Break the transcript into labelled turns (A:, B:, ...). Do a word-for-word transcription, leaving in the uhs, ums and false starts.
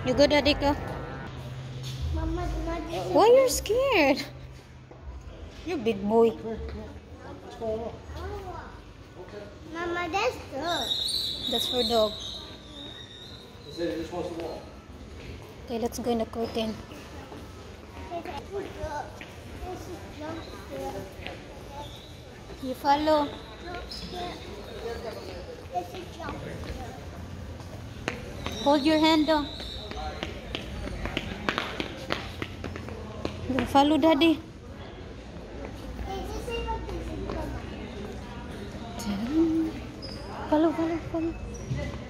A: You good, Adika?
B: Mama, not this.
A: Why you're scared? You're big boy.
C: What's going on?
B: Mama, that's good.
A: That's for dog.
C: He said he just wants to walk.
A: Okay, let's go in the curtain. You follow. Hold your hand down. You follow, Daddy. Follow, follow, follow.